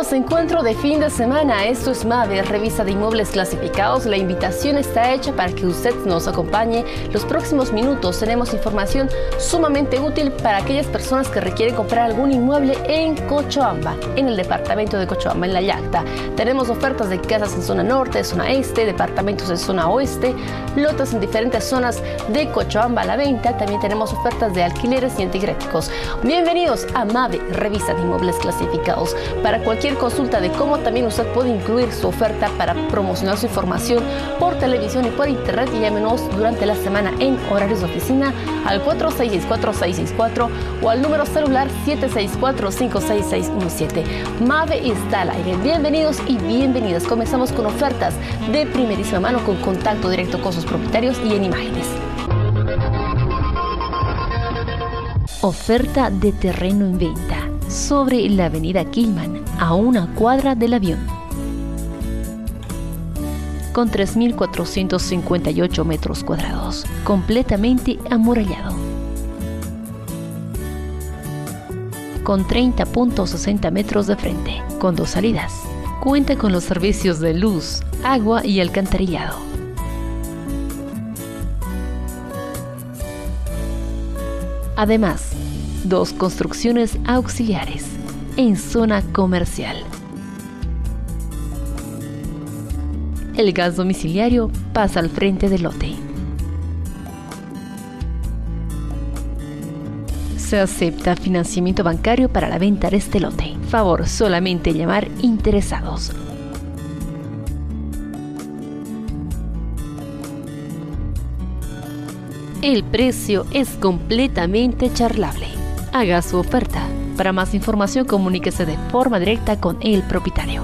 más, encuentro de fin de semana. Esto es MAVE, revista de inmuebles clasificados. La invitación está hecha para que usted nos acompañe. Los próximos minutos tenemos información sumamente útil para aquellas personas que requieren comprar algún inmueble en Cochabamba, en el departamento de Cochabamba, en La Llacta. Tenemos ofertas de casas en zona norte, zona este, departamentos en zona oeste, lotes en diferentes zonas de Cochabamba a la venta. También tenemos ofertas de alquileres y antigréticos. Bienvenidos a MAVE, revista de inmuebles clasificados. Para cualquier consulta de cómo también usted puede incluir su oferta para promocionar su información por televisión y por internet, llámenos durante la semana en horarios de oficina al 466-4664 o al número celular 764-56617. MAVE está al aire. Bienvenidos y bienvenidas. Comenzamos con ofertas de primerísima mano, con contacto directo con sus propietarios y en imágenes. Oferta de terreno en venta sobre la avenida Quilman, a una cuadra del avión. Con 3.458 metros cuadrados, completamente amurallado. Con 30.60 metros de frente, con 2 salidas. Cuenta con los servicios de luz, agua y alcantarillado. Además, 2 construcciones auxiliares en zona comercial. El gas domiciliario pasa al frente del lote. Se acepta financiamiento bancario para la venta de este lote. Favor solamente llamar interesados. El precio es completamente charlable. Haga su oferta. Para más información, comuníquese de forma directa con el propietario.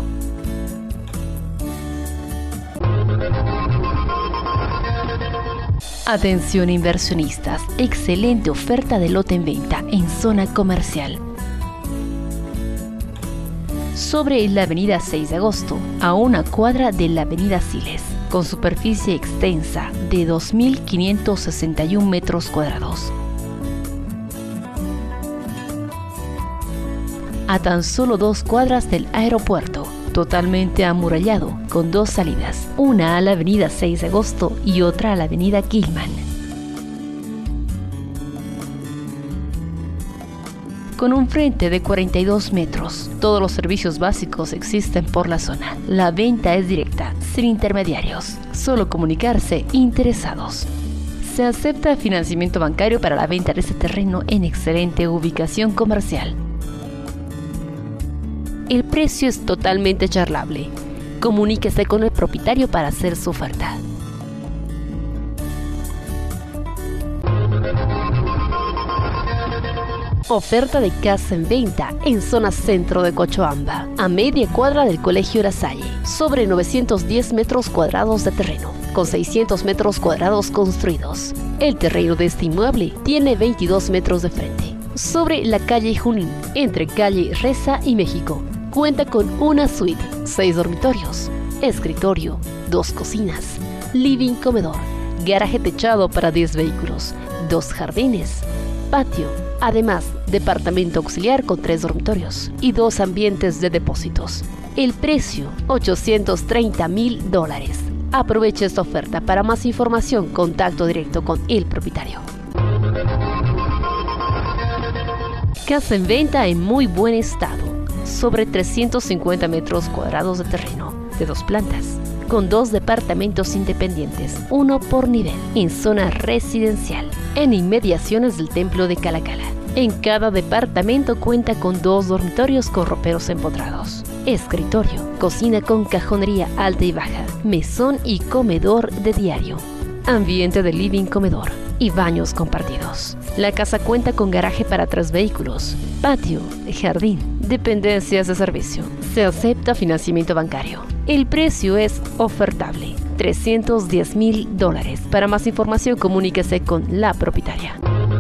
Atención inversionistas, excelente oferta de lote en venta en zona comercial. Sobre la avenida 6 de agosto, a una cuadra de la avenida Siles, con superficie extensa de 2.561 metros cuadrados. A tan solo 2 cuadras del aeropuerto, totalmente amurallado, con 2 salidas, una a la avenida 6 de agosto y otra a la avenida Quilman. Con un frente de 42 metros, todos los servicios básicos existen por la zona. La venta es directa, sin intermediarios, solo comunicarse interesados. Se acepta financiamiento bancario para la venta de este terreno en excelente ubicación comercial. El precio es totalmente charlable. Comuníquese con el propietario para hacer su oferta. Oferta de casa en venta en zona centro de Cochabamba, a media cuadra del Colegio La Salle, sobre 910 metros cuadrados de terreno, con 600 metros cuadrados construidos. El terreno de este inmueble tiene 22 metros de frente, sobre la calle Junín, entre calle Reza y México. Cuenta con una suite, 6 dormitorios, escritorio, 2 cocinas, living comedor, garaje techado para 10 vehículos, 2 jardines, patio, además departamento auxiliar con 3 dormitorios y 2 ambientes de depósitos. El precio, $830.000. Aproveche esta oferta. Para más información, contacto directo con el propietario. Casa en venta en muy buen estado, sobre 350 metros cuadrados de terreno, de 2 plantas, con 2 departamentos independientes, 1 por nivel, en zona residencial, en inmediaciones del templo de Calacala. En cada departamento cuenta con 2 dormitorios con roperos empotrados, escritorio, cocina con cajonería alta y baja, mesón y comedor de diario, ambiente de living comedor y baños compartidos. La casa cuenta con garaje para 3 vehículos, patio, jardín, dependencias de servicio. Se acepta financiamiento bancario. El precio es ofertable, $310.000. Para más información, comuníquese con la propietaria.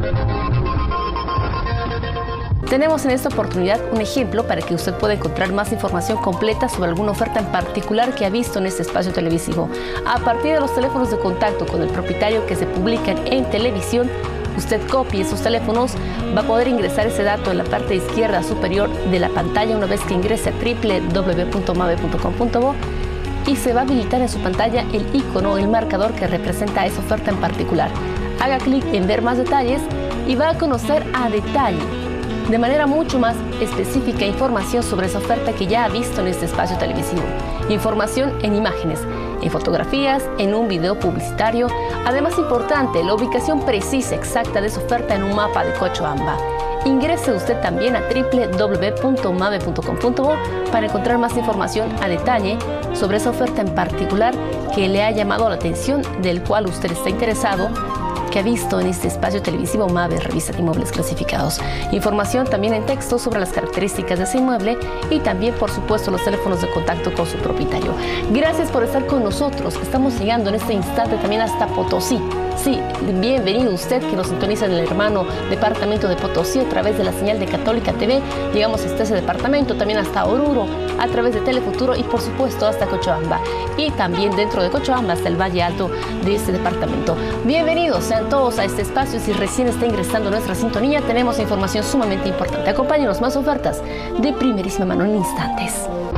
Tenemos en esta oportunidad un ejemplo para que usted pueda encontrar más información completa sobre alguna oferta en particular que ha visto en este espacio televisivo. A partir de los teléfonos de contacto con el propietario que se publican en televisión, usted copie sus teléfonos, va a poder ingresar ese dato en la parte izquierda superior de la pantalla una vez que ingrese a www.mave.com.bo y se va a habilitar en su pantalla el icono, el marcador que representa esa oferta en particular. Haga clic en ver más detalles y va a conocer a detalle, de manera mucho más específica, información sobre esa oferta que ya ha visto en este espacio televisivo. Información en imágenes, en fotografías, en un video publicitario. Además, importante, la ubicación precisa, exacta de esa oferta en un mapa de Cochabamba. Ingrese usted también a www.mave.com.bo para encontrar más información a detalle sobre esa oferta en particular que le ha llamado la atención, del cual usted está interesado, que ha visto en este espacio televisivo Mave, revista de inmuebles clasificados. Información también en texto sobre las características de ese inmueble y también, por supuesto, los teléfonos de contacto con su propietario. Gracias por estar con nosotros. Estamos llegando en este instante también hasta Potosí. Sí, bienvenido usted que nos sintoniza en el hermano departamento de Potosí a través de la señal de Católica TV. Llegamos hasta ese departamento, también hasta Oruro a través de Telefuturo y por supuesto hasta Cochabamba. Y también dentro de Cochabamba hasta el Valle Alto de este departamento. Bienvenidos sean todos a este espacio. Si recién está ingresando nuestra sintonía, tenemos información sumamente importante. Acompáñenos, más ofertas de primerísima mano en instantes.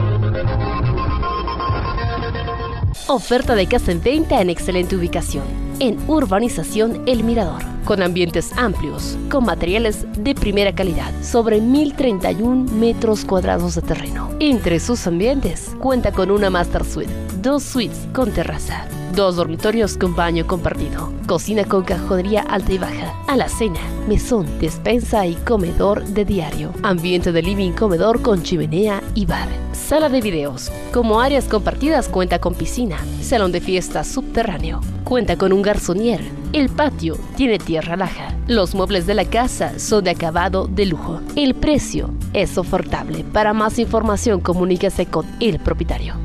Oferta de casa en venta en excelente ubicación, en Urbanización El Mirador, con ambientes amplios, con materiales de primera calidad, sobre 1031 metros cuadrados de terreno. Entre sus ambientes, cuenta con una master suite, 2 suites con terraza, 2 dormitorios con baño compartido, cocina con cajonería alta y baja, alacena, mesón, despensa y comedor de diario, ambiente de living, comedor con chimenea y bar, sala de videos. Como áreas compartidas cuenta con piscina, salón de fiestas subterráneo, cuenta con un garzonier. El patio tiene tierra laja. Los muebles de la casa son de acabado de lujo. El precio es ofertable. Para más información, comuníquese con el propietario.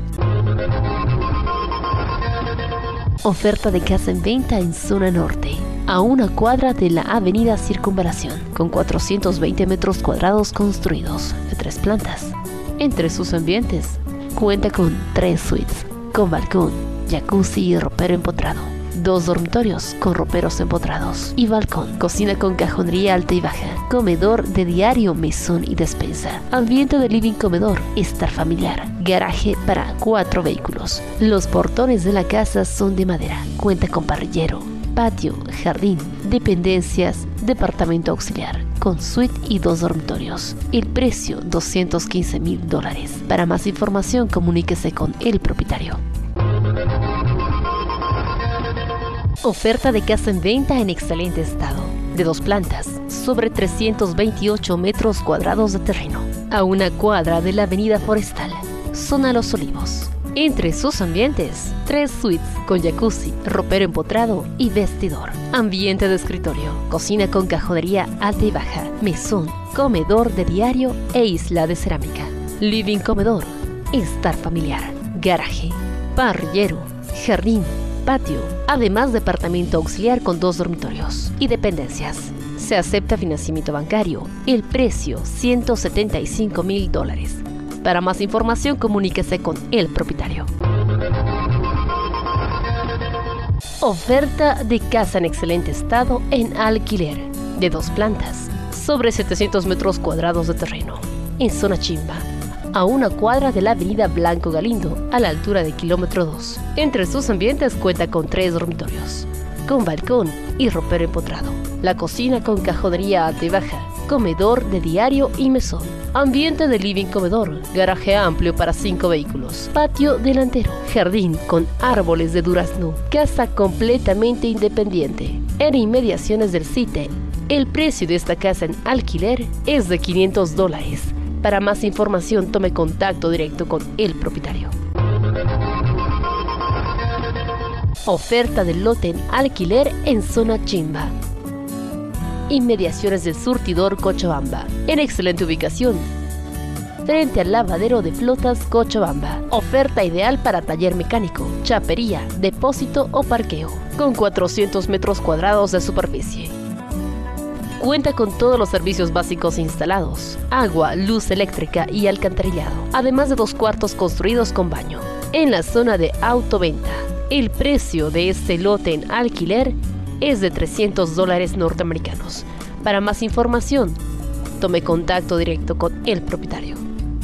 Oferta de casa en venta en zona norte, a una cuadra de la avenida Circunvalación, con 420 metros cuadrados construidos, de 3 plantas. Entre sus ambientes, cuenta con 3 suites, con balcón, jacuzzi y ropero empotrado, 2 dormitorios con roperos empotrados y balcón, cocina con cajonería alta y baja, comedor de diario, mesón y despensa, ambiente de living, comedor, estar familiar, garaje para 4 vehículos. Los portones de la casa son de madera, cuenta con parrillero, patio, jardín, dependencias, departamento auxiliar, con suite y 2 dormitorios. El precio, $215,000. Para más información, comuníquese con el propietario. Oferta de casa en venta en excelente estado, de 2 plantas, sobre 328 metros cuadrados de terreno, a una cuadra de la avenida Forestal, zona Los Olivos. Entre sus ambientes, 3 suites con jacuzzi, ropero empotrado y vestidor, ambiente de escritorio, cocina con cajonería alta y baja, mesón, comedor de diario e isla de cerámica, living, comedor, estar familiar, garaje, parrillero, jardín, patio, además departamento auxiliar con 2 dormitorios y dependencias. Se acepta financiamiento bancario. El precio, $175,000. Para más información, comuníquese con el propietario. Oferta de casa en excelente estado en alquiler, de 2 plantas, sobre 700 metros cuadrados de terreno, en zona Chimba, a una cuadra de la avenida Blanco Galindo, a la altura de kilómetro 2. Entre sus ambientes cuenta con 3 dormitorios, con balcón y ropero empotrado, la cocina con cajonería alta y baja, comedor de diario y mesón, ambiente de living, comedor, garaje amplio para 5 vehículos, patio delantero, jardín con árboles de durazno, casa completamente independiente, en inmediaciones del CITE. El precio de esta casa en alquiler es de $500. Para más información, tome contacto directo con el propietario. Oferta del lote en alquiler en zona Chimba, inmediaciones del surtidor Cochabamba, en excelente ubicación, frente al lavadero de flotas Cochabamba. Oferta ideal para taller mecánico, chapería, depósito o parqueo, con 400 metros cuadrados de superficie. Cuenta con todos los servicios básicos instalados, agua, luz eléctrica y alcantarillado, además de 2 cuartos construidos con baño. En la zona de autoventa, el precio de este lote en alquiler es de $300 norteamericanos. Para más información, tome contacto directo con el propietario.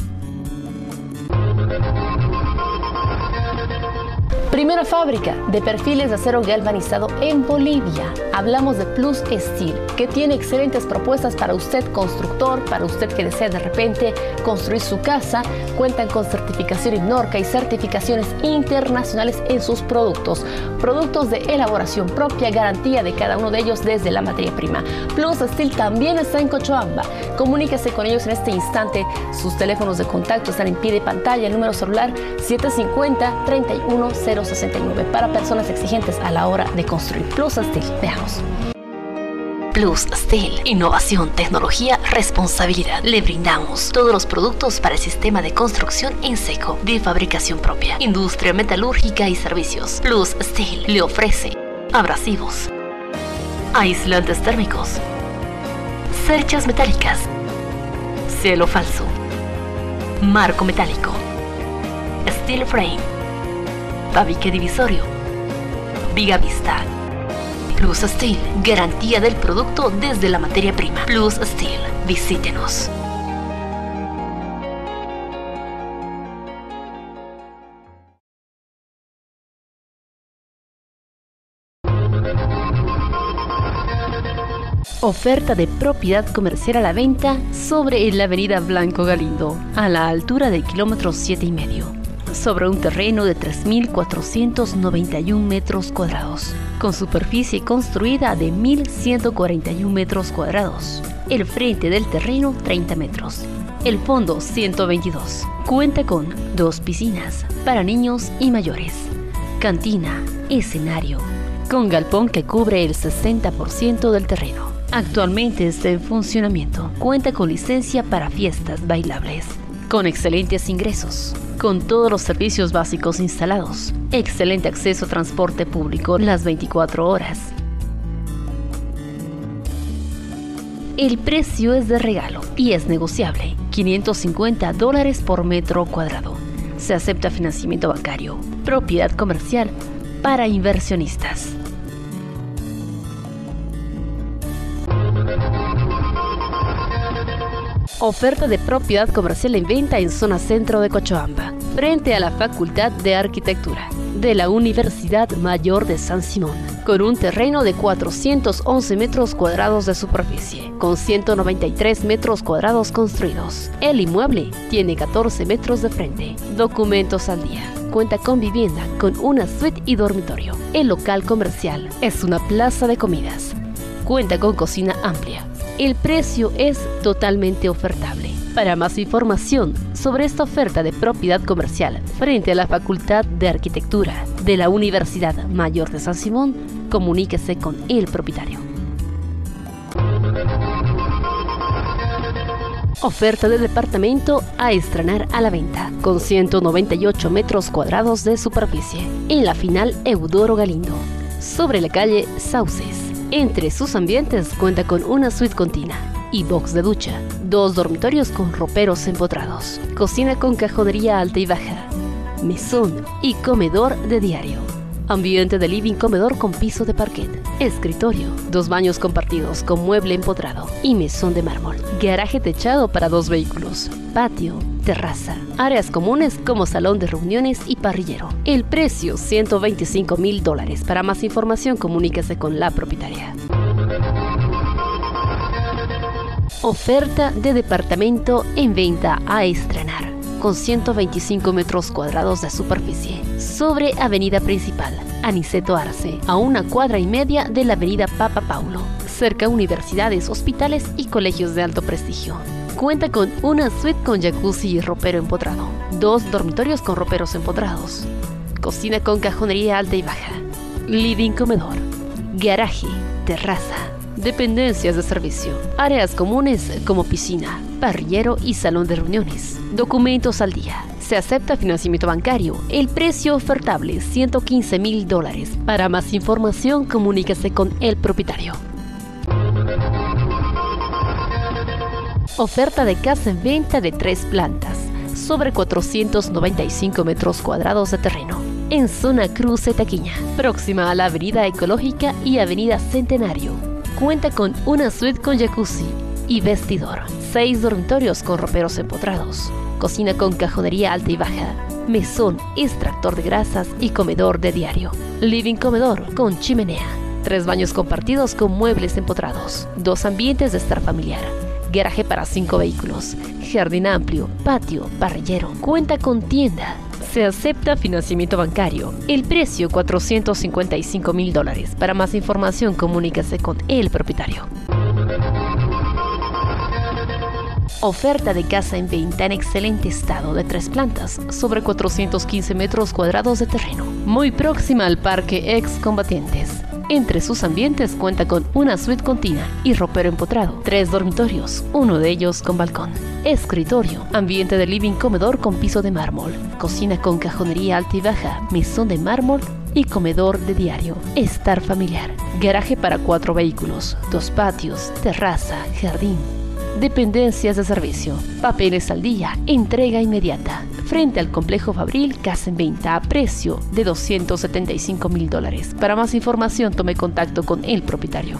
Primera fábrica de perfiles de acero galvanizado en Bolivia. Hablamos de Plus Steel, que tiene excelentes propuestas para usted constructor, para usted que desea de repente construir su casa. Cuentan con certificación INNORCA y certificaciones internacionales en sus productos. Productos de elaboración propia, garantía de cada uno de ellos desde la materia prima. Plus Steel también está en Cochabamba. Comuníquese con ellos en este instante. Sus teléfonos de contacto están en pie de pantalla. El número celular 750-31069 para personas exigentes a la hora de construir. Plus Steel, veamos. Plus Steel, innovación, tecnología, responsabilidad. Le brindamos todos los productos para el sistema de construcción en seco, de fabricación propia, industria metalúrgica y servicios. Plus Steel le ofrece abrasivos, aislantes térmicos, cerchas metálicas, cielo falso, marco metálico, steel frame, tabique divisorio, viga vista. Plus Steel, garantía del producto desde la materia prima. Plus Steel, visítenos. Oferta de propiedad comercial a la venta sobre la avenida Blanco Galindo, a la altura del kilómetro 7,5. Sobre un terreno de 3.491 metros cuadrados, con superficie construida de 1.141 metros cuadrados. El frente del terreno 30 metros, el fondo 122. Cuenta con 2 piscinas para niños y mayores, cantina, escenario, con galpón que cubre el 60% del terreno. Actualmente está en funcionamiento. Cuenta con licencia para fiestas bailables, con excelentes ingresos, con todos los servicios básicos instalados, excelente acceso a transporte público las 24 horas. El precio es de regalo y es negociable, $550 por metro cuadrado. Se acepta financiamiento bancario, propiedad comercial para inversionistas. Oferta de propiedad comercial en venta en zona centro de Cochabamba, frente a la Facultad de Arquitectura de la Universidad Mayor de San Simón, con un terreno de 411 metros cuadrados de superficie, con 193 metros cuadrados construidos. El inmueble tiene 14 metros de frente, documentos al día. Cuenta con vivienda, con una suite y dormitorio. El local comercial es una plaza de comidas. Cuenta con cocina amplia. El precio es totalmente ofertable. Para más información sobre esta oferta de propiedad comercial frente a la Facultad de Arquitectura de la Universidad Mayor de San Simón, comuníquese con el propietario. Oferta de departamento a estrenar a la venta, con 198 metros cuadrados de superficie, en la final Eudoro Galindo, sobre la calle Sauces. Entre sus ambientes cuenta con una suite con tina y box de ducha, 2 dormitorios con roperos empotrados, cocina con cajonería alta y baja, mesón y comedor de diario, ambiente de living comedor con piso de parquet, escritorio, 2 baños compartidos con mueble empotrado y mesón de mármol, garaje techado para 2 vehículos, patio, terraza, áreas comunes como salón de reuniones y parrillero. El precio $125.000. Para más información comuníquese con la propietaria. Oferta de departamento en venta a estrenar, con 125 metros cuadrados de superficie, sobre avenida principal Aniceto Arce, a 1,5 cuadras de la avenida Papa Paulo, cerca a universidades, hospitales y colegios de alto prestigio. Cuenta con una suite con jacuzzi y ropero empotrado, 2 dormitorios con roperos empotrados, cocina con cajonería alta y baja, living comedor, garaje, terraza, dependencias de servicio, áreas comunes como piscina, parrillero y salón de reuniones, documentos al día. Se acepta financiamiento bancario. El precio ofertable $115.000. Para más información comuníquese con el propietario. Oferta de casa en venta de 3 plantas, sobre 495 metros cuadrados de terreno, en zona Cruce Taquiña, próxima a la Avenida Ecológica y Avenida Centenario. Cuenta con una suite con jacuzzi y vestidor, 6 dormitorios con roperos empotrados, cocina con cajonería alta y baja, mesón, extractor de grasas y comedor de diario, living comedor con chimenea, 3 baños compartidos con muebles empotrados, 2 ambientes de estar familiar, garaje para 5 vehículos, jardín amplio, patio, parrillero, cuenta con tienda. Se acepta financiamiento bancario. El precio $455,000. Para más información, comuníquese con el propietario. Oferta de casa en venta en excelente estado de 3 plantas, sobre 415 metros cuadrados de terreno, muy próxima al Parque Excombatientes. Entre sus ambientes cuenta con una suite con tina y ropero empotrado, 3 dormitorios, uno de ellos con balcón, escritorio, ambiente de living comedor con piso de mármol, cocina con cajonería alta y baja, mesón de mármol y comedor de diario, estar familiar, garaje para 4 vehículos, 2 patios, terraza, jardín, dependencias de servicio, papeles al día, entrega inmediata. Frente al complejo Fabril, casa en venta a precio de $275,000. Para más información, tome contacto con el propietario.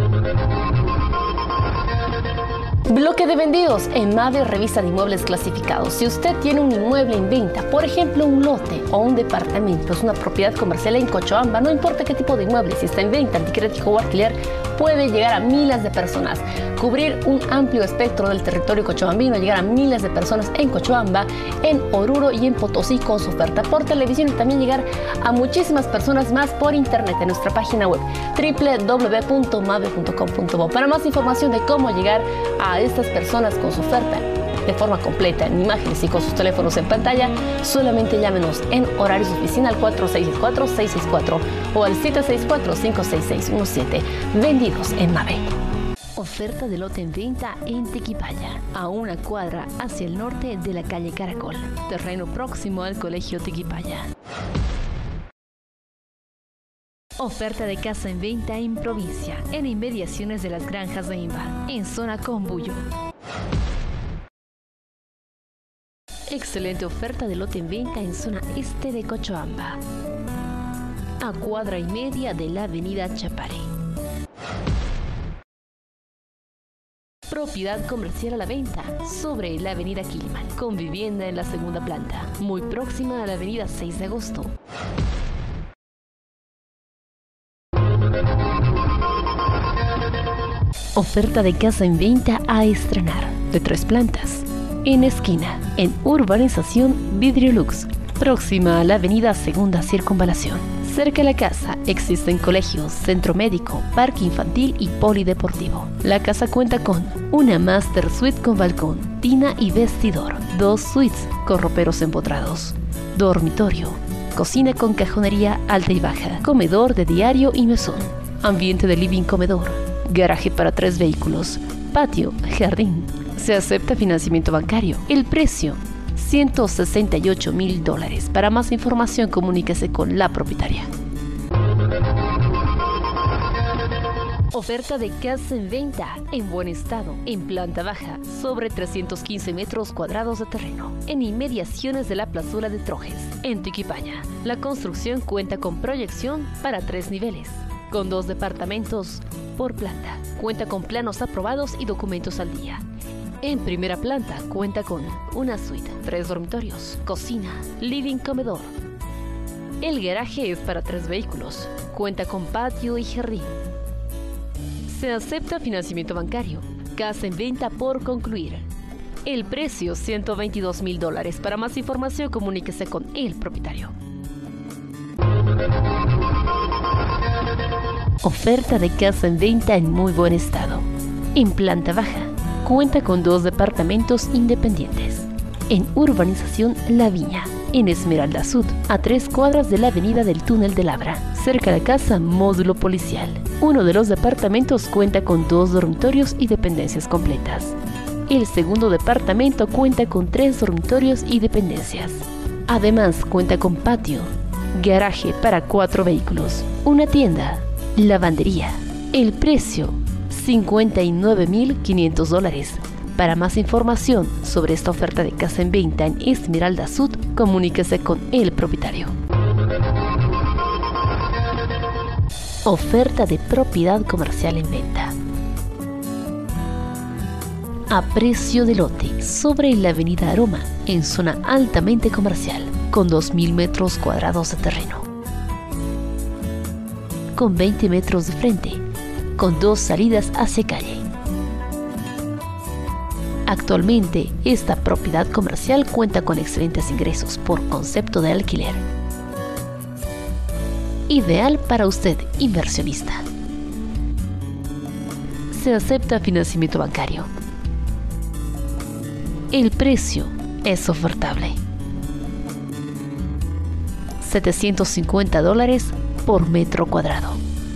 Bloque de vendidos en MAVE, revista de inmuebles clasificados. Si usted tiene un inmueble en venta, por ejemplo un lote o un departamento, es una propiedad comercial en Cochabamba, no importa qué tipo de inmueble, si está en venta, anticrético o alquiler, puede llegar a miles de personas, cubrir un amplio espectro del territorio cochabambino, llegar a miles de personas en Cochabamba, en Oruro y en Potosí con su oferta por televisión y también llegar a muchísimas personas más por internet en nuestra página web www.mave.com.bo. Para más información de cómo llegar a estas personas con su oferta de forma completa, en imágenes y con sus teléfonos en pantalla, solamente llámenos en horarios de oficina al 4664-664 o al 764-56617. Vendidos en MAVE. Oferta de lote en venta en Tequipaya, a una cuadra hacia el norte de la calle Caracol, terreno próximo al colegio Tequipaya. Oferta de casa en venta en provincia, en inmediaciones de las granjas de Imba, en zona Combuyo. Excelente oferta de lote en venta en zona este de Cochabamba, a cuadra y media de la avenida Chapare. Propiedad comercial a la venta sobre la avenida Quilman, con vivienda en la segunda planta, muy próxima a la avenida 6 de agosto. Oferta de casa en venta a estrenar, de 3 plantas, en esquina, en urbanización Vidriolux, próxima a la avenida Segunda Circunvalación. Cerca de la casa existen colegios, centro médico, parque infantil y polideportivo. La casa cuenta con una master suite con balcón, tina y vestidor, 2 suites con roperos empotrados, dormitorio, cocina con cajonería alta y baja, comedor de diario y mesón, ambiente de living comedor, garaje para 3 vehículos, patio, jardín. Se acepta financiamiento bancario. El precio, $168,000. Para más información, comuníquese con la propietaria. Oferta de casa en venta en buen estado, en planta baja, sobre 315 metros cuadrados de terreno, en inmediaciones de la plazuela de Trojes, en Tequipaya. La construcción cuenta con proyección para 3 niveles, con 2 departamentos por planta. Cuenta con planos aprobados y documentos al día. En primera planta cuenta con una suite, 3 dormitorios, cocina, living comedor. El garaje es para 3 vehículos. Cuenta con patio y jardín. Se acepta financiamiento bancario. Casa en venta por concluir. El precio, $122,000. Para más información, comuníquese con el propietario. Oferta de casa en venta en muy buen estado. En planta baja, cuenta con 2 departamentos independientes. En urbanización La Viña, en Esmeralda Sud, a 3 cuadras de la avenida del Túnel de Labra. Cerca de la casa, módulo policial. Uno de los departamentos cuenta con 2 dormitorios y dependencias completas. El segundo departamento cuenta con 3 dormitorios y dependencias. Además, cuenta con patio, garaje para 4 vehículos, una tienda, lavandería. El precio, $59,500. Para más información sobre esta oferta de casa en venta en Esmeralda Sud, comuníquese con el propietario. Oferta de propiedad comercial en venta. A precio de lote sobre la avenida Aroma, en zona altamente comercial, con 2.000 metros cuadrados de terreno, con 20 metros de frente, con 2 salidas hacia calle. Actualmente, esta propiedad comercial cuenta con excelentes ingresos por concepto de alquiler. Ideal para usted, inversionista. Se acepta financiamiento bancario. El precio es ofertable. $750 por metro cuadrado.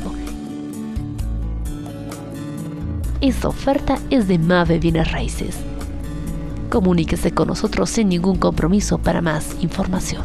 Esta oferta es de Mave Bienes Raíces. Comuníquese con nosotros sin ningún compromiso para más información.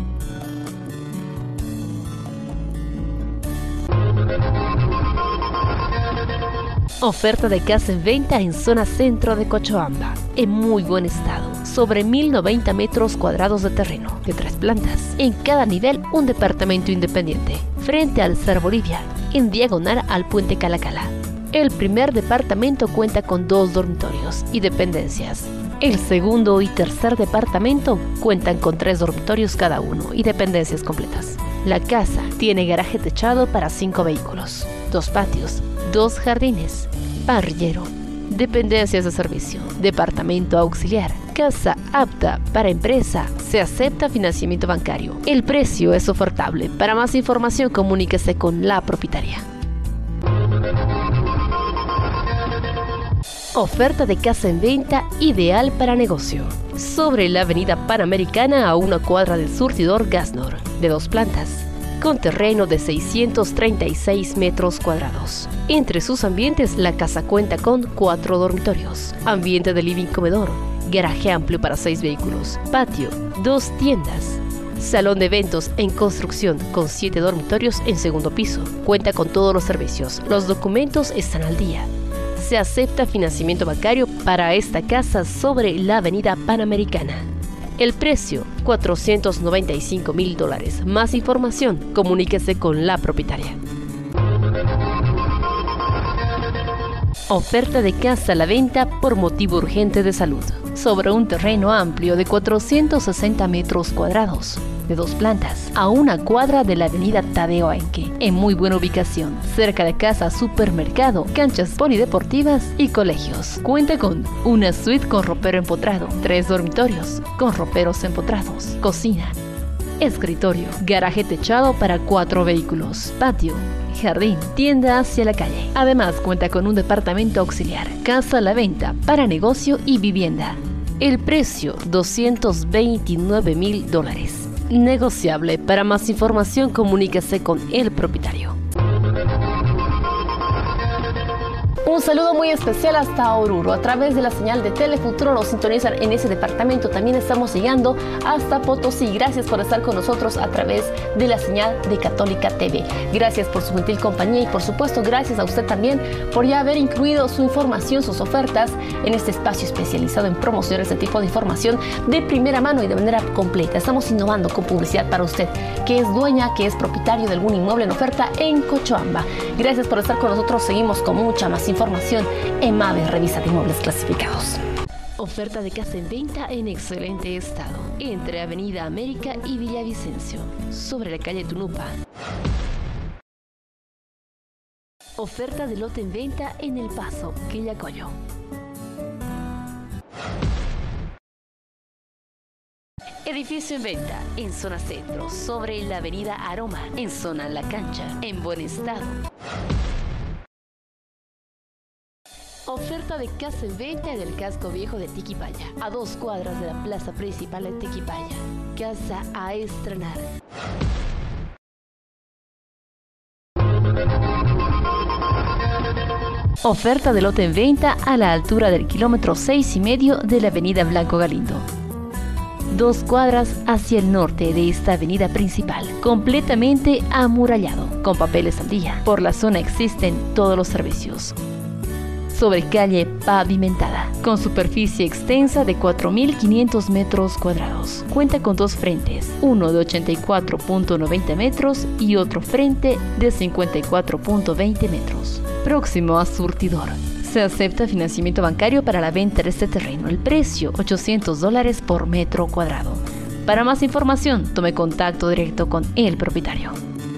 Oferta de casa en venta en zona centro de Cochabamba, en muy buen estado, sobre 1.090 metros cuadrados de terreno, de 3 plantas. En cada nivel, un departamento independiente, frente al Ser Bolivia, en diagonal al puente Calacala. El primer departamento cuenta con 2 dormitorios y dependencias. El segundo y tercer departamento cuentan con 3 dormitorios cada uno y dependencias completas. La casa tiene garaje techado para 5 vehículos, 2 patios, 2 jardines, parrillero, dependencias de servicio, departamento auxiliar, casa apta para empresa, se acepta financiamiento bancario. El precio es ofertable. Para más información, comuníquese con la propietaria. Oferta de casa en venta ideal para negocio. Sobre la avenida Panamericana a 1 cuadra del surtidor Gasnor, de 2 plantas, con terreno de 636 metros cuadrados. Entre sus ambientes, la casa cuenta con 4 dormitorios, ambiente de living comedor, garaje amplio para 6 vehículos, patio, 2 tiendas, salón de eventos en construcción con 7 dormitorios en segundo piso. Cuenta con todos los servicios. Los documentos están al día. Se acepta financiamiento bancario para esta casa sobre la avenida Panamericana. El precio, $495.000. Más información, comuníquese con la propietaria. Oferta de casa a la venta por motivo urgente de salud. Sobre un terreno amplio de 460 metros cuadrados, de 2 plantas, a 1 cuadra de la avenida Tadeo Aenque, en muy buena ubicación, cerca de casa, supermercado, canchas polideportivas y colegios. Cuenta con una suite con ropero empotrado, 3 dormitorios con roperos empotrados, cocina, escritorio, garaje techado para 4 vehículos, patio, jardín, tienda hacia la calle. Además, cuenta con un departamento auxiliar, casa a la venta para negocio y vivienda. El precio, $229.000. Negociable. Para más información, comuníquese con el propietario. Un saludo muy especial hasta Oruro. A través de la señal de Telefuturo nos sintonizan en ese departamento. También estamos llegando hasta Potosí. Gracias por estar con nosotros a través de la señal de Católica TV. Gracias por su gentil compañía y por supuesto gracias a usted también por ya haber incluido su información, sus ofertas en este espacio especializado en promocionar este tipo de información de primera mano y de manera completa. Estamos innovando con publicidad para usted que es dueña, que es propietario de algún inmueble en oferta en Cochabamba. Gracias por estar con nosotros. Seguimos con mucha más información en Mave, revista de inmuebles clasificados. Oferta de casa en venta en excelente estado, entre Avenida América y Villavicencio, sobre la calle Tunupa. Oferta de lote en venta en El Paso, Quillacollo. Edificio en venta en zona centro, sobre la avenida Aroma, en zona La Cancha, en buen estado. Oferta de casa en venta en el casco viejo de Tiquipaya, a 2 cuadras de la plaza principal de Tiquipaya. Casa a estrenar. Oferta de lote en venta a la altura del kilómetro 6,5 de la avenida Blanco Galindo. 2 cuadras hacia el norte de esta avenida principal, completamente amurallado, con papeles al día. Por la zona existen todos los servicios. sobre calle pavimentada, con superficie extensa de 4.500 metros cuadrados. Cuenta con dos frentes, uno de 84.90 metros y otro frente de 54.20 metros. Próximo a surtidor. Se acepta financiamiento bancario para la venta de este terreno. El precio, $800 por metro cuadrado. Para más información, tome contacto directo con el propietario.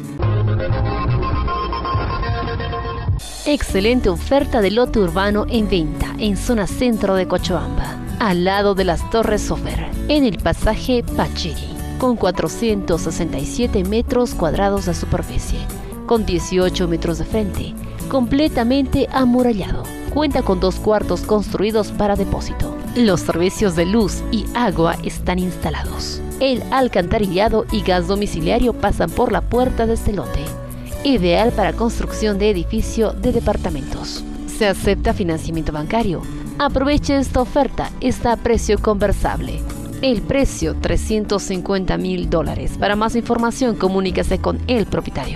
Excelente oferta de lote urbano en venta en zona centro de Cochabamba, al lado de las Torres Sofer, en el pasaje Pachiri, con 467 metros cuadrados de superficie, con 18 metros de frente, completamente amurallado. Cuenta con 2 cuartos construidos para depósito. Los servicios de luz y agua están instalados. El alcantarillado y gas domiciliario pasan por la puerta de este lote. Ideal para construcción de edificio de departamentos. Se acepta financiamiento bancario. Aproveche esta oferta, está a precio conversable. El precio, $350.000. Para más información, comuníquese con el propietario.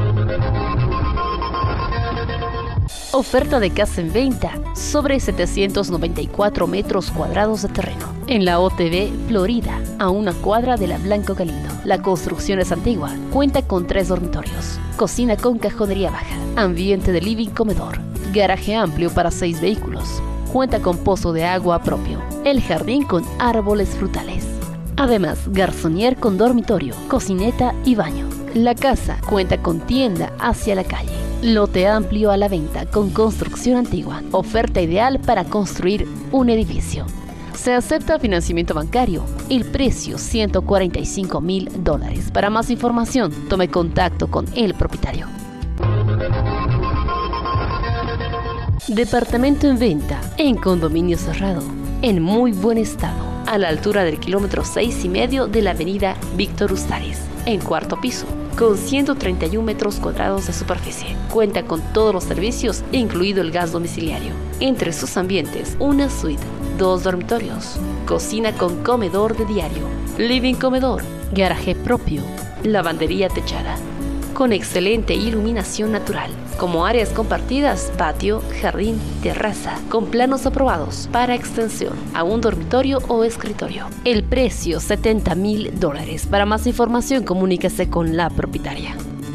Oferta de casa en venta sobre 794 metros cuadrados de terreno en la OTB Florida, a una cuadra de la Blanco Galindo. La construcción es antigua, cuenta con 3 dormitorios, cocina con cajonería baja, ambiente de living comedor, garaje amplio para 6 vehículos, cuenta con pozo de agua propio, el jardín con árboles frutales. Además, garzonier con dormitorio, cocineta y baño. La casa cuenta con tienda hacia la calle. Lote amplio a la venta con construcción antigua. Oferta ideal para construir un edificio. Se acepta financiamiento bancario. El precio, $145.000. Para más información, tome contacto con el propietario. Departamento en venta en condominio cerrado, en muy buen estado, a la altura del kilómetro 6,5 de la avenida Víctor Ustares, en 4º piso, con 131 metros cuadrados de superficie. Cuenta con todos los servicios, incluido el gas domiciliario. Entre sus ambientes, una suite, 2 dormitorios, cocina con comedor de diario, living comedor, garaje propio, lavandería techada, con excelente iluminación natural, como áreas compartidas, patio, jardín, terraza, con planos aprobados para extensión a un dormitorio o escritorio. El precio, $70.000. Para más información, comuníquese con la propietaria.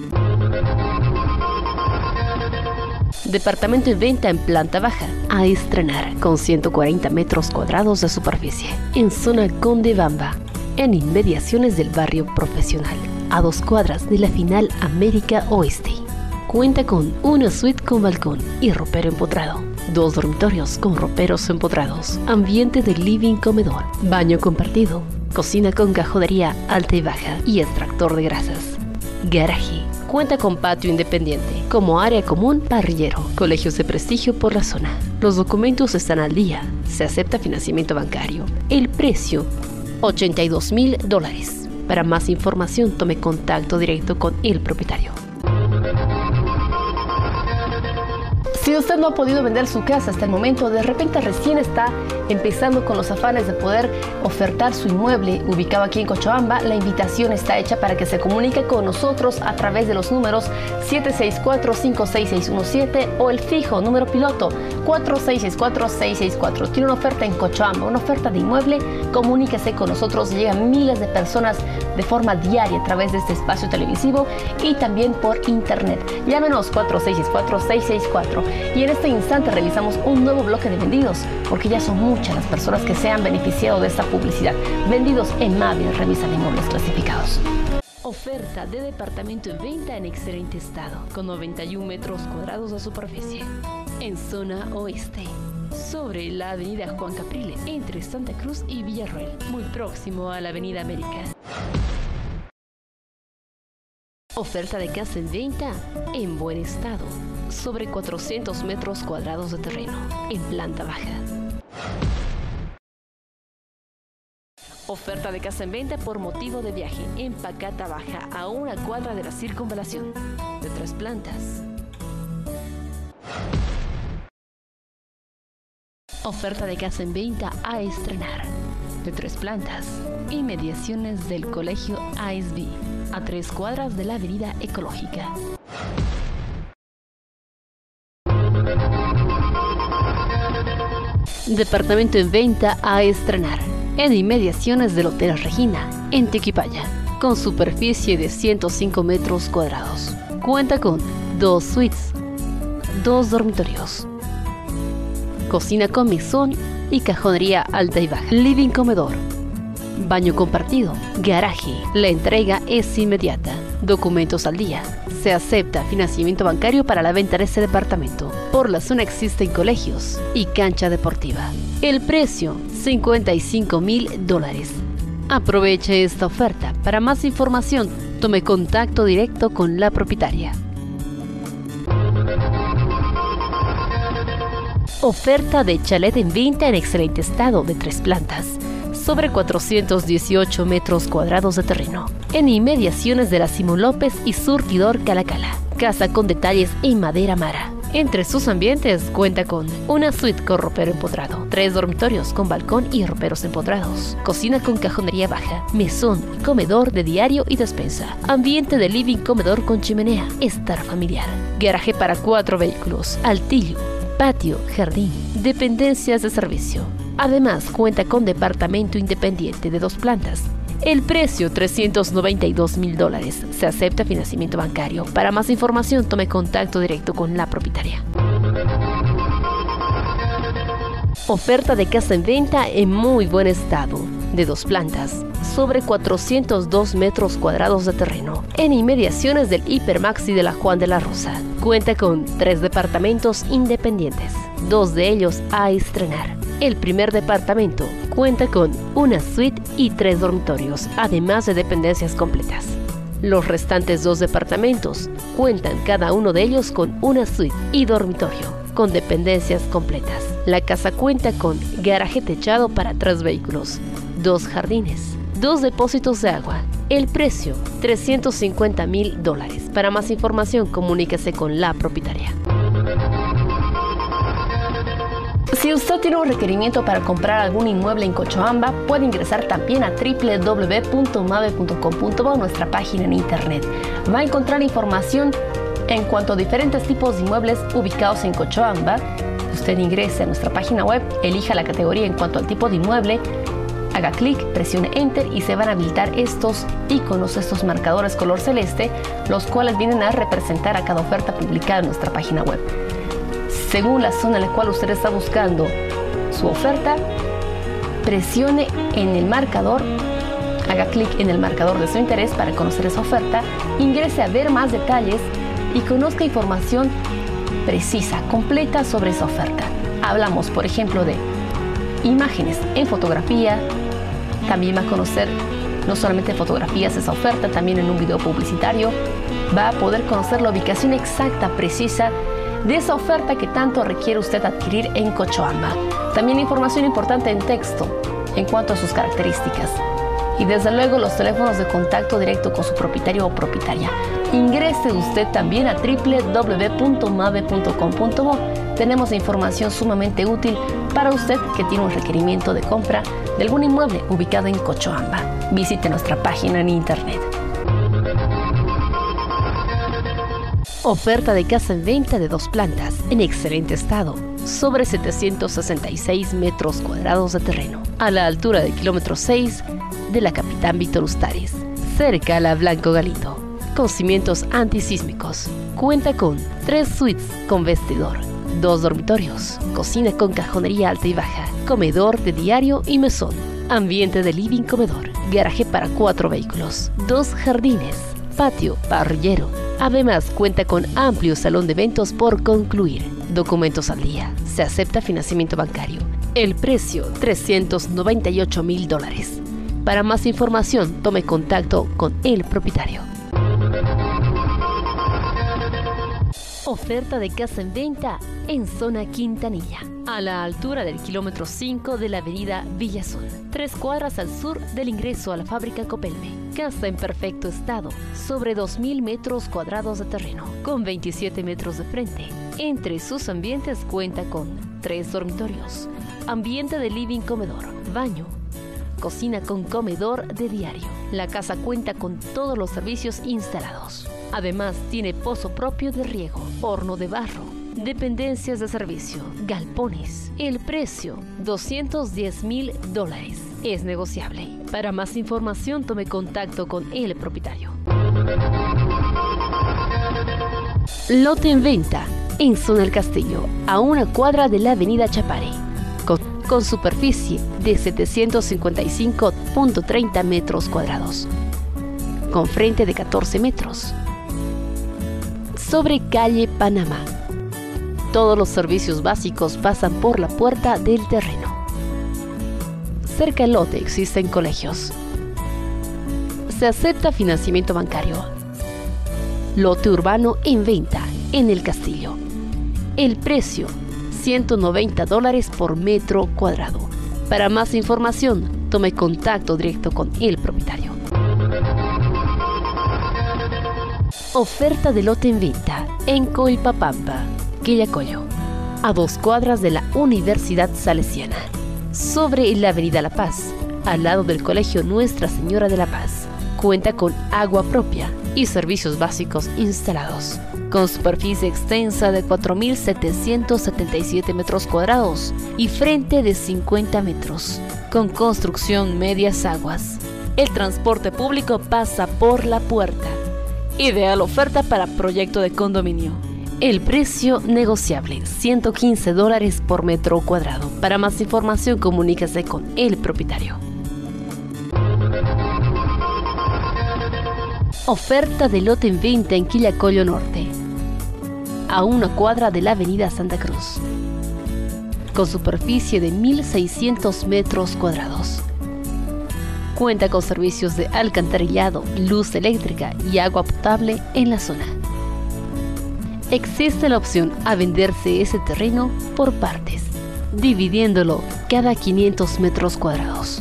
Departamento en venta en planta baja, a estrenar, con 140 metros cuadrados de superficie, en zona Condebamba, en inmediaciones del barrio Profesional, a 2 cuadras de la Final América Oeste. Cuenta con una suite con balcón y ropero empotrado, 2 dormitorios con roperos empotrados, ambiente de living comedor, baño compartido, cocina con cajonería alta y baja y extractor de grasas. Garaje. Cuenta con patio independiente, como área común parrillero, colegios de prestigio por la zona. Los documentos están al día. Se acepta financiamiento bancario. El precio, $82.000. Para más información, tome contacto directo con el propietario. Si usted no ha podido vender su casa hasta el momento, de repente recién está empezando con los afanes de poder ofertar su inmueble ubicado aquí en Cochabamba, la invitación está hecha para que se comunique con nosotros a través de los números 764-56617 o el fijo número piloto 4664-664. Tiene una oferta en Cochabamba, una oferta de inmueble. Comuníquese con nosotros, llegan miles de personas de forma diaria a través de este espacio televisivo y también por internet. Llámenos 4664-664. Y en este instante realizamos un nuevo bloque de vendidos, porque ya son muchas las personas que se han beneficiado de esta publicidad. Vendidos en Mavia, revisa de inmuebles clasificados. Oferta de departamento en venta en excelente estado, con 91 metros cuadrados de superficie, en zona oeste, sobre la avenida Juan Capriles, entre Santa Cruz y Villarroel, muy próximo a la avenida América. Oferta de casa en venta en buen estado, sobre 400 metros cuadrados de terreno, en planta baja. Oferta de casa en venta por motivo de viaje en Pacata Baja, a una cuadra de la circunvalación, de 3 plantas. Oferta de casa en venta a estrenar, de 3 plantas, inmediaciones del colegio ASB, a 3 cuadras de la avenida Ecológica. Departamento en venta a estrenar en inmediaciones del Hotel Regina, en Tequipaya, con superficie de 105 metros cuadrados. Cuenta con 2 suites, 2 dormitorios, cocina con mesón y cajonería alta y baja, living comedor, baño compartido, garaje. La entrega es inmediata. Documentos al día. Se acepta financiamiento bancario para la venta de este departamento. Por la zona existen colegios y cancha deportiva. El precio, $55,000. Aproveche esta oferta. Para más información, tome contacto directo con la propietaria. Oferta de chalet en venta en excelente estado de 3 plantas, sobre 418 metros cuadrados de terreno, en inmediaciones de la Simón López y Surtidor Calacala. Casa con detalles en madera mara. Entre sus ambientes cuenta con una suite con ropero empotrado, 3 dormitorios con balcón y roperos empotrados, cocina con cajonería baja, mesón, comedor de diario y despensa, ambiente de living comedor con chimenea, estar familiar, garaje para 4 vehículos, altillo, patio, jardín, dependencias de servicio. Además, cuenta con departamento independiente de 2 plantas. El precio, $392,000. Se acepta financiamiento bancario. Para más información, tome contacto directo con la propietaria. Oferta de casa en venta en muy buen estado, de 2 plantas, sobre 402 metros cuadrados de terreno, en inmediaciones del Hipermaxi de la Juan de la Rosa. Cuenta con 3 departamentos independientes, 2 de ellos a estrenar. El primer departamento cuenta con una suite y 3 dormitorios, además de dependencias completas. Los restantes 2 departamentos cuentan cada uno de ellos con una suite y dormitorio, con dependencias completas. La casa cuenta con garaje techado para 3 vehículos, 2 jardines, 2 depósitos de agua. El precio, $350,000. Para más información, comuníquese con la propietaria. Si usted tiene un requerimiento para comprar algún inmueble en Cochabamba, puede ingresar también a www.mave.com.bo, nuestra página en internet. Va a encontrar información en cuanto a diferentes tipos de inmuebles ubicados en Cochabamba. Usted ingrese a nuestra página web, elija la categoría en cuanto al tipo de inmueble, haga clic, presione Enter y se van a habilitar estos iconos, estos marcadores color celeste, los cuales vienen a representar a cada oferta publicada en nuestra página web. Según la zona en la cual usted está buscando su oferta, presione en el marcador, haga clic en el marcador de su interés para conocer esa oferta, ingrese a ver más detalles y conozca información precisa, completa sobre esa oferta. Hablamos, por ejemplo, de imágenes en fotografía, también va a conocer no solamente fotografías esa oferta, también en un video publicitario, va a poder conocer la ubicación exacta, precisa, de esa oferta que tanto requiere usted adquirir en Cochabamba. También información importante en texto en cuanto a sus características. Y desde luego los teléfonos de contacto directo con su propietario o propietaria. Ingrese usted también a www.mave.com.bo. Tenemos información sumamente útil para usted que tiene un requerimiento de compra de algún inmueble ubicado en Cochabamba. Visite nuestra página en internet. Oferta de casa en venta de 2 plantas, en excelente estado, sobre 766 metros cuadrados de terreno, a la altura del kilómetro 6 de la Capitán Víctor Ustares, cerca a la Blanco Galindo, con cimientos antisísmicos. Cuenta con 3 suites con vestidor, 2 dormitorios, cocina con cajonería alta y baja, comedor de diario y mesón, ambiente de living comedor, garaje para 4 vehículos, 2 jardines, patio, parrillero. Además, cuenta con amplio salón de eventos por concluir. Documentos al día. Se acepta financiamiento bancario. El precio, $398,000. Para más información, tome contacto con el propietario. Oferta de casa en venta en zona Quintanilla, a la altura del kilómetro 5 de la avenida Villazón, 3 cuadras al sur del ingreso a la fábrica Copelme. Casa en perfecto estado, sobre 2,000 metros cuadrados de terreno, con 27 metros de frente. Entre sus ambientes cuenta con 3 dormitorios, ambiente de living comedor, baño, cocina con comedor de diario. La casa cuenta con todos los servicios instalados. Además, tiene pozo propio de riego, horno de barro, dependencias de servicio, galpones. El precio, $210,000. Es negociable. Para más información, tome contacto con el propietario. Lote en venta en Zona El Castillo, a una cuadra de la avenida Chapare, con superficie de 755.30 metros cuadrados, con frente de 14 metros, sobre calle Panamá. Todos los servicios básicos pasan por la puerta del terreno. Cerca del lote existen colegios. Se acepta financiamiento bancario. Lote urbano en venta en El Castillo. El precio, $190 por metro cuadrado. Para más información, tome contacto directo con el propietario. Oferta de lote en venta en Coipapampa, Quillacollo, a 2 cuadras de la Universidad Salesiana, sobre la Avenida La Paz, al lado del Colegio Nuestra Señora de la Paz. Cuenta con agua propia y servicios básicos instalados, con superficie extensa de 4.777 metros cuadrados y frente de 50 metros, con construcción medias aguas. El transporte público pasa por la puerta. Ideal oferta para proyecto de condominio. El precio negociable, $115 por metro cuadrado. Para más información, comuníquese con el propietario. Oferta de lote en venta en Quillacollo Norte, a una cuadra de la avenida Santa Cruz, con superficie de 1.600 metros cuadrados. Cuenta con servicios de alcantarillado, luz eléctrica y agua potable en la zona. Existe la opción a venderse ese terreno por partes, dividiéndolo cada 500 metros cuadrados.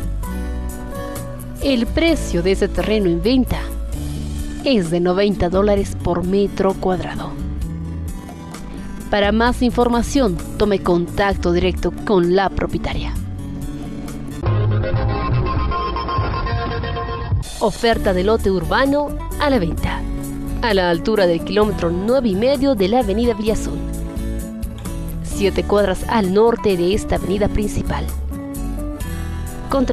El precio de ese terreno en venta es de $90 por metro cuadrado. Para más información, tome contacto directo con la propietaria. Oferta de lote urbano a la venta, a la altura del kilómetro 9,5 de la avenida Villazón, 7 cuadras al norte de esta avenida principal, con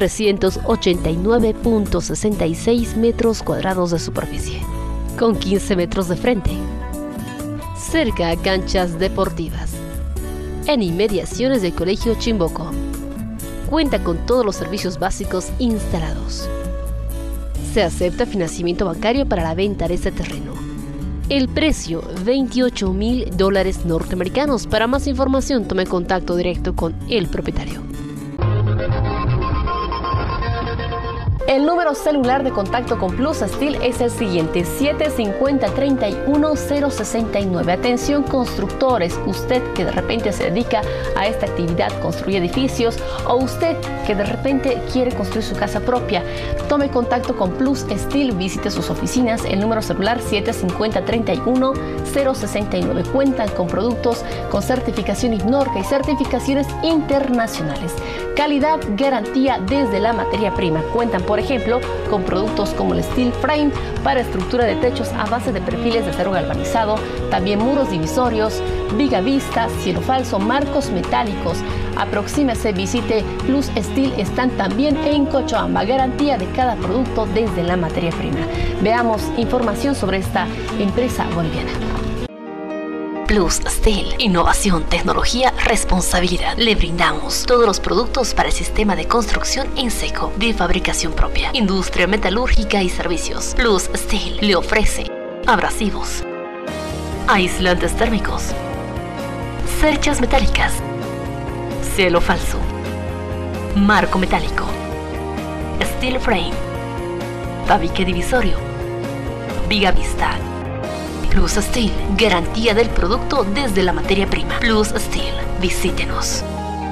389.66 metros cuadrados de superficie, con 15 metros de frente, cerca a canchas deportivas, en inmediaciones del Colegio Chimboco. Cuenta con todos los servicios básicos instalados. Se acepta financiamiento bancario para la venta de este terreno. El precio, $28,000 norteamericanos. Para más información, tome contacto directo con el propietario. El número celular de contacto con Plus Steel es el siguiente: 750-31-069. Atención constructores, usted que de repente se dedica a esta actividad, construye edificios, o usted que de repente quiere construir su casa propia, tome contacto con Plus Steel, visite sus oficinas. El número celular 750-31-069. Cuentan con productos con certificación IGNORCA y certificaciones internacionales. Calidad, garantía desde la materia prima. Cuentan, por ejemplo, con productos como el Steel Frame para estructura de techos a base de perfiles de acero galvanizado, también muros divisorios, viga vista, cielo falso, marcos metálicos. Aproxímese, visite Plus Steel, están también en Cochabamba. Garantía de cada producto desde la materia prima. Veamos información sobre esta empresa boliviana. Plus Steel, innovación, tecnología, responsabilidad. Le brindamos todos los productos para el sistema de construcción en seco, de fabricación propia, industria metalúrgica y servicios. Plus Steel le ofrece abrasivos, aislantes térmicos, cerchas metálicas, cielo falso, marco metálico, steel frame, tabique divisorio, viga vista. Plus Steel, garantía del producto desde la materia prima. Plus Steel, visítenos.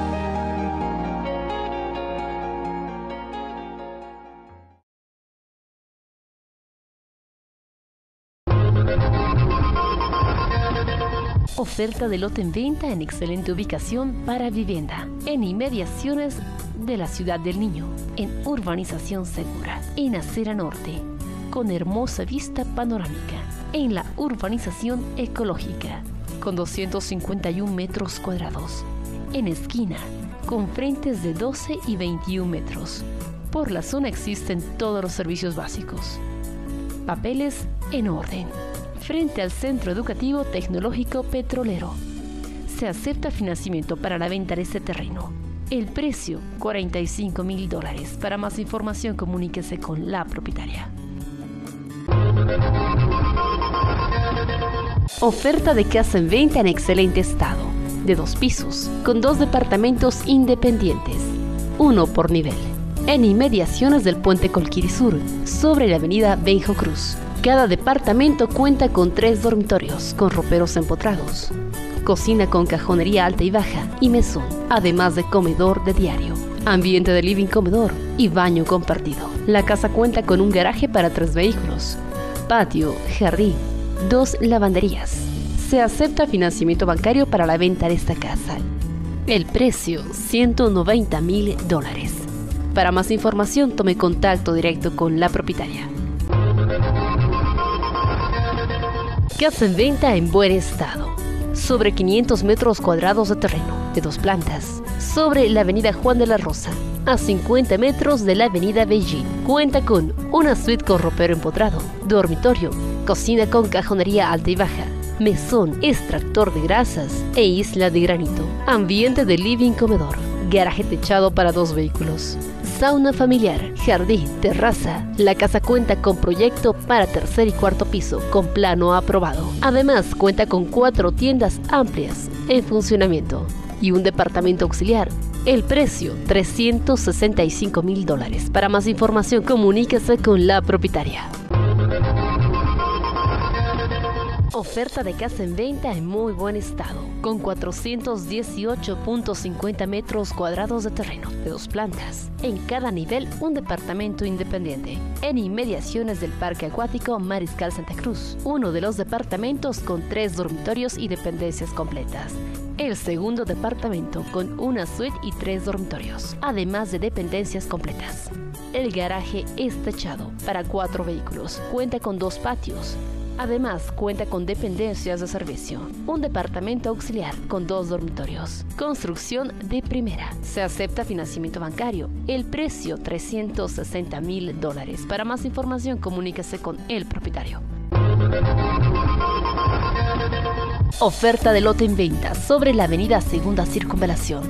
Oferta de lote en venta en excelente ubicación para vivienda, en inmediaciones de la Ciudad del Niño, en urbanización segura, en Acera Norte, con hermosa vista panorámica, en la urbanización ecológica, con 251 metros cuadrados. En esquina, con frentes de 12 y 21 metros. Por la zona existen todos los servicios básicos. Papeles en orden. Frente al Centro Educativo Tecnológico Petrolero. Se acepta financiamiento para la venta de este terreno. El precio, $45,000. Para más información, comuníquese con la propietaria. Oferta de casa en venta en excelente estado, de 2 pisos, con 2 departamentos independientes, 1 por nivel, en inmediaciones del Puente Colquiri Sur, sobre la avenida Benjo Cruz. Cada departamento cuenta con 3 dormitorios, con roperos empotrados, cocina con cajonería alta y baja y mesón, además de comedor de diario, ambiente de living comedor y baño compartido. La casa cuenta con un garaje para 3 vehículos, patio, jardín, 2 lavanderías. Se acepta financiamiento bancario para la venta de esta casa. El precio, $190,000. Para más información, tome contacto directo con la propietaria. Casa en venta en buen estado. Sobre 500 metros cuadrados de terreno, de 2 plantas, sobre la avenida Juan de la Rosa, a 50 metros de la avenida Beijing. Cuenta con una suite con ropero empotrado, dormitorio, cocina con cajonería alta y baja, mesón, extractor de grasas e isla de granito, ambiente de living comedor, garaje techado para 2 vehículos, sauna familiar, jardín, terraza. La casa cuenta con proyecto para 3er y 4º piso con plano aprobado. Además, cuenta con 4 tiendas amplias en funcionamiento y un departamento auxiliar. El precio, $365,000. Para más información, comuníquese con la propietaria. Oferta de casa en venta en muy buen estado, con 418.50 metros cuadrados de terreno, de 2 plantas. En cada nivel, un departamento independiente. En inmediaciones del Parque Acuático Mariscal Santa Cruz. Uno de los departamentos con 3 dormitorios y dependencias completas. El segundo departamento con una suite y 3 dormitorios, además de dependencias completas. El garaje es techado para 4 vehículos. Cuenta con 2 patios. Además, cuenta con dependencias de servicio, un departamento auxiliar con 2 dormitorios. Construcción de primera. Se acepta financiamiento bancario. El precio, $360,000. Para más información, comuníquese con el propietario. Oferta de lote en venta sobre la avenida Segunda Circunvalación,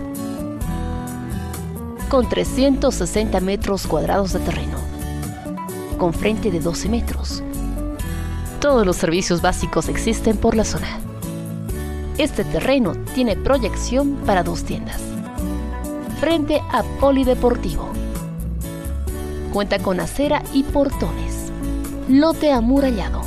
con 360 metros cuadrados de terreno, con frente de 12 metros. Todos los servicios básicos existen por la zona. Este terreno tiene proyección para 2 tiendas. Frente a polideportivo. Cuenta con acera y portones. Lote amurallado,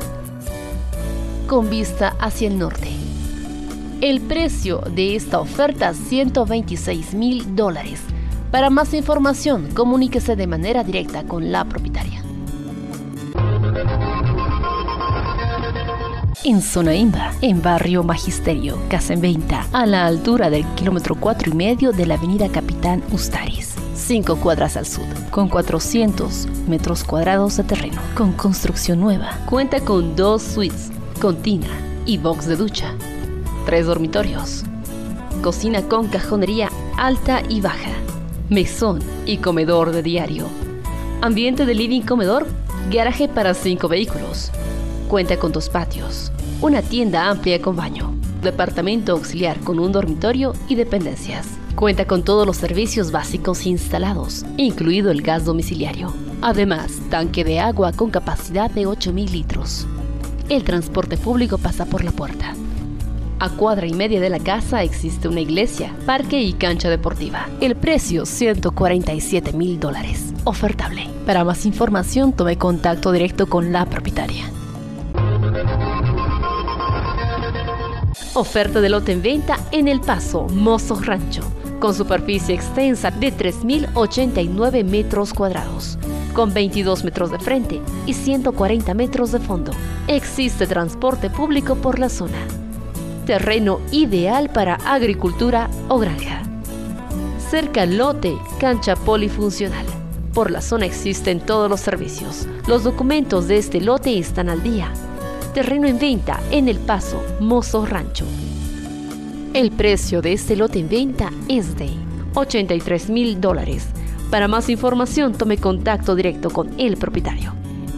con vista hacia el norte. El precio de esta oferta, $126,000. Para más información, comuníquese de manera directa con la propietaria. En Zona Imba, en Barrio Magisterio, casa en venta, a la altura del kilómetro 4,5 de la avenida Capitán Ustaris, 5 cuadras al sur, con 400 metros cuadrados de terreno, con construcción nueva. Cuenta con 2 suites, con tina y box de ducha, 3 dormitorios, cocina con cajonería alta y baja, mesón y comedor de diario, ambiente de living comedor, garaje para 5 vehículos. Cuenta con 2 patios, una tienda amplia con baño, departamento auxiliar con un dormitorio y dependencias. Cuenta con todos los servicios básicos instalados, incluido el gas domiciliario. Además, tanque de agua con capacidad de 8,000 litros. El transporte público pasa por la puerta. A 1,5 cuadras de la casa existe una iglesia, parque y cancha deportiva. El precio, $147,000. Ofertable. Para más información, tome contacto directo con la propietaria. Oferta de lote en venta en El Paso, Mozos Rancho, con superficie extensa de 3,089 metros cuadrados, con 22 metros de frente y 140 metros de fondo. Existe transporte público por la zona. Terreno ideal para agricultura o granja. Cerca al lote, cancha polifuncional. Por la zona existen todos los servicios. Los documentos de este lote están al día. Terreno en venta en El Paso, Mozo Rancho. El precio de este lote en venta es de $83,000. Para más información, tome contacto directo con el propietario.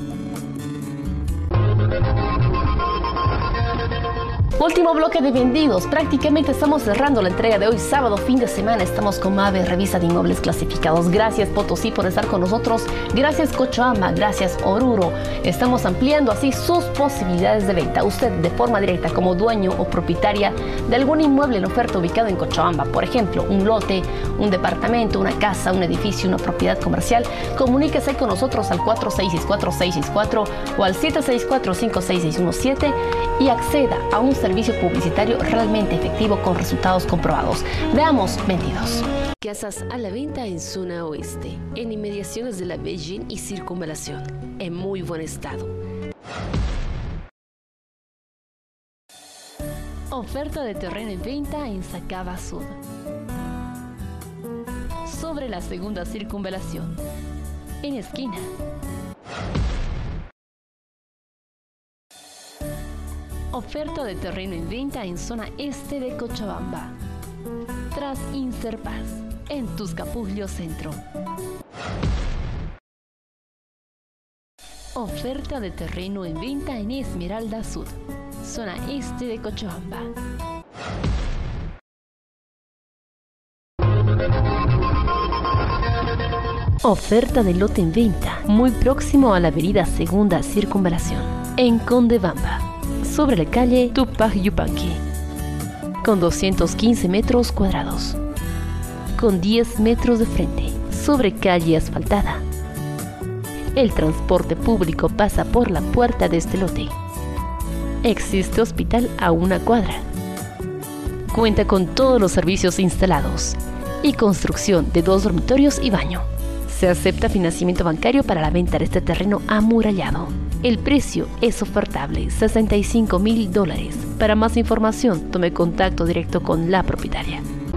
Último bloque de vendidos. Prácticamente estamos cerrando la entrega de hoy, sábado, fin de semana. Estamos con MAVE, revista de inmuebles clasificados. Gracias, Potosí, por estar con nosotros. Gracias, Cochabamba. Gracias, Oruro. Estamos ampliando así sus posibilidades de venta. Usted, de forma directa, como dueño o propietaria de algún inmueble en oferta ubicado en Cochabamba, por ejemplo, un lote, un departamento, una casa, un edificio, una propiedad comercial, comuníquese con nosotros al 4664-664 o al 764-56617 y acceda a un servicio publicitario realmente efectivo con resultados comprobados. Veamos vendidos. Casas a la venta en zona oeste, en inmediaciones de la Beijing y Circunvalación, en muy buen estado. Oferta de terreno en venta en Sacaba Sud, sobre la segunda circunvalación, en esquina. Oferta de terreno en venta en zona este de Cochabamba, tras Inserpaz, en Tuscapullo Centro. Oferta de terreno en venta en Esmeralda Sud, zona este de Cochabamba. Oferta de lote en venta, muy próximo a la avenida Segunda Circunvalación, en Condebamba, sobre la calle Tupac Yupanqui, con 215 metros cuadrados, con 10 metros de frente, sobre calle asfaltada. El transporte público pasa por la puerta de este lote. Existe hospital a una cuadra. Cuenta con todos los servicios instalados y construcción de 2 dormitorios y baño. Se acepta financiamiento bancario para la venta de este terreno amurallado. El precio es ofertable, $65,000. Para más información, tome contacto directo con la propietaria.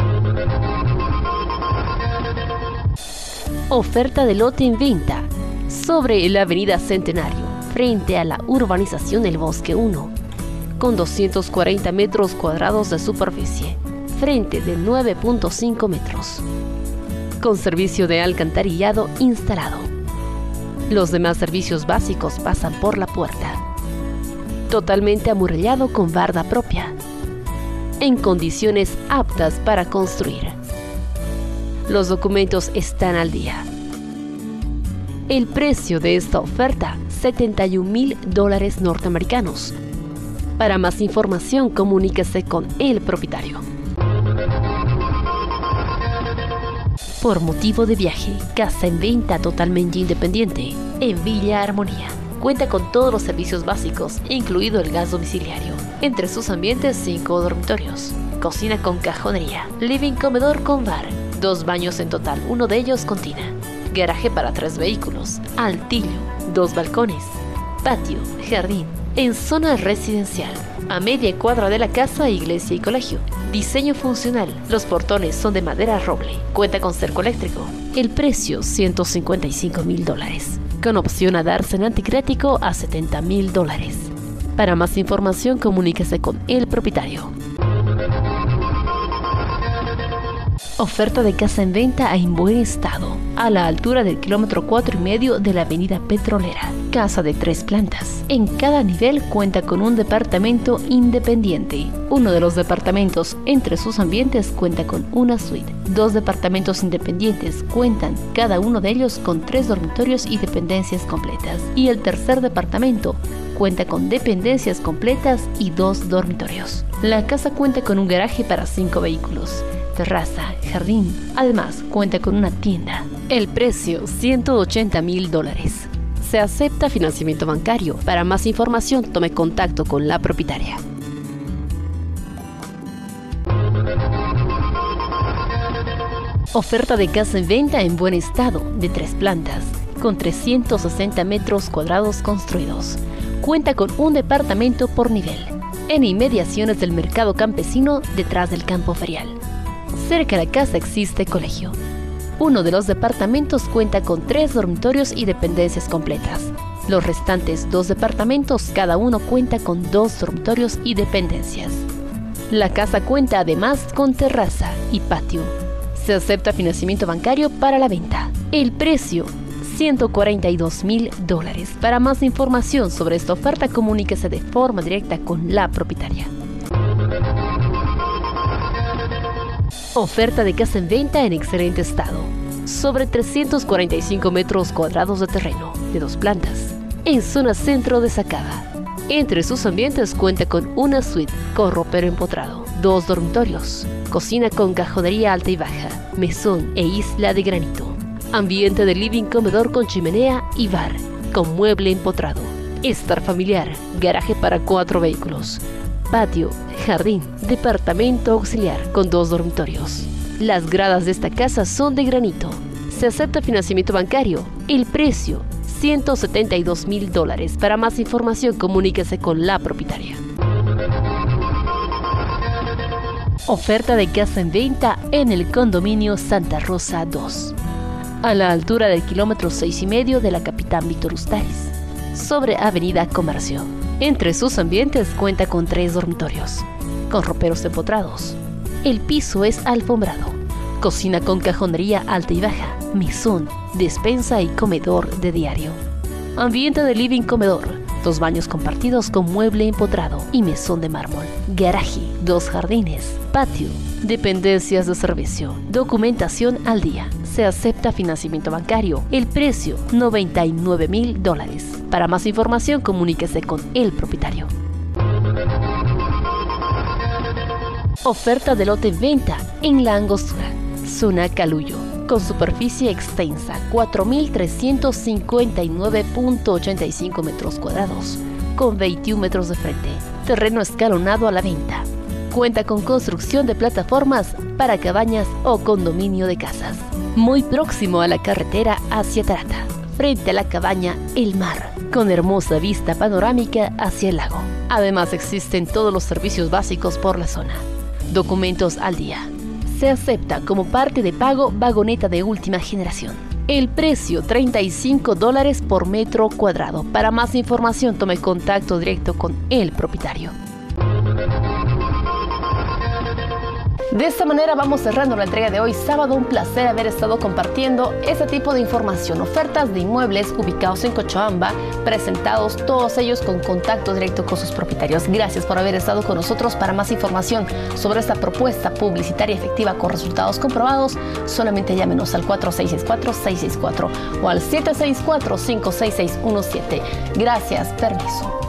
Oferta de lote en venta sobre la avenida Centenario, frente a la urbanización del Bosque 1, con 240 metros cuadrados de superficie, frente de 9.5 metros, con servicio de alcantarillado instalado. Los demás servicios básicos pasan por la puerta. Totalmente amurallado con barda propia, en condiciones aptas para construir. Los documentos están al día. El precio de esta oferta, $71,000 norteamericanos. Para más información, comuníquese con el propietario. Por motivo de viaje, casa en venta totalmente independiente, en Villa Armonía. Cuenta con todos los servicios básicos, incluido el gas domiciliario. Entre sus ambientes, 5 dormitorios, cocina con cajonería, living comedor con bar, 2 baños en total, uno de ellos con tina, garaje para 3 vehículos, altillo, 2 balcones, patio, jardín, en zona residencial. A media cuadra de la casa, iglesia y colegio. Diseño funcional. Los portones son de madera roble. Cuenta con cerco eléctrico. El precio, $155,000. Con opción a darse en anticrético a $70,000. Para más información, comuníquese con el propietario. Oferta de casa en venta en buen estado, a la altura del kilómetro 4,5 de la avenida Petrolera. Casa de 3 plantas. En cada nivel cuenta con un departamento independiente. Uno de los departamentos entre sus ambientes cuenta con una suite. 2 departamentos independientes cuentan cada uno de ellos con 3 dormitorios y dependencias completas. Y el tercer departamento cuenta con dependencias completas y 2 dormitorios. La casa cuenta con un garaje para 5 vehículos, terraza, jardín. Además, cuenta con una tienda. El precio, $180,000. Se acepta financiamiento bancario. Para más información, tome contacto con la propietaria. Oferta de casa en venta en buen estado, de 3 plantas, con 360 metros cuadrados construidos. Cuenta con un departamento por nivel, en inmediaciones del mercado campesino, detrás del campo ferial. Cerca de la casa existe colegio. Uno de los departamentos cuenta con 3 dormitorios y dependencias completas. Los restantes 2 departamentos, cada uno cuenta con 2 dormitorios y dependencias. La casa cuenta además con terraza y patio. Se acepta financiamiento bancario para la venta. El precio, $142,000. Para más información sobre esta oferta, comuníquese de forma directa con la propietaria. Oferta de casa en venta en excelente estado. Sobre 345 metros cuadrados de terreno, de 2 plantas, en zona centro de Sacaba. Entre sus ambientes cuenta con una suite con ropero empotrado, 2 dormitorios, cocina con cajonería alta y baja, mesón e isla de granito. Ambiente de living comedor con chimenea y bar, con mueble empotrado. Estar familiar, garaje para 4 vehículos. Patio, jardín, departamento auxiliar con 2 dormitorios. Las gradas de esta casa son de granito. Se acepta financiamiento bancario. El precio, $172,000. Para más información, comuníquese con la propietaria. Oferta de casa en venta en el condominio Santa Rosa 2. A la altura del kilómetro 6,5 de la Capitán Víctor Ustariz, sobre Avenida Comercio. Entre sus ambientes cuenta con 3 dormitorios, con roperos empotrados. El piso es alfombrado. Cocina con cajonería alta y baja, mesón, despensa y comedor de diario. Ambiente de living comedor, 2 baños compartidos con mueble empotrado y mesón de mármol. Garaje, 2 jardines, patio, dependencias de servicio. Documentación al día. Se acepta financiamiento bancario. El precio, $99,000. Para más información, comuníquese con el propietario. Oferta de lote en venta en La Angostura, zona Caluyo, con superficie extensa, 4.359.85 metros cuadrados, con 21 metros de frente. Terreno escalonado a la venta. Cuenta con construcción de plataformas para cabañas o condominio de casas. Muy próximo a la carretera hacia Tarata, frente a la cabaña El Mar, con hermosa vista panorámica hacia el lago. Además existen todos los servicios básicos por la zona. Documentos al día. Se acepta como parte de pago vagoneta de última generación. El precio, $35 por metro cuadrado. Para más información, tome contacto directo con el propietario. De esta manera vamos cerrando la entrega de hoy sábado. Un placer haber estado compartiendo este tipo de información. Ofertas de inmuebles ubicados en Cochabamba, presentados todos ellos con contacto directo con sus propietarios. Gracias por haber estado con nosotros. Para más información sobre esta propuesta publicitaria efectiva con resultados comprobados, solamente llámenos al 4664-664 o al 764-56617. Gracias, permiso.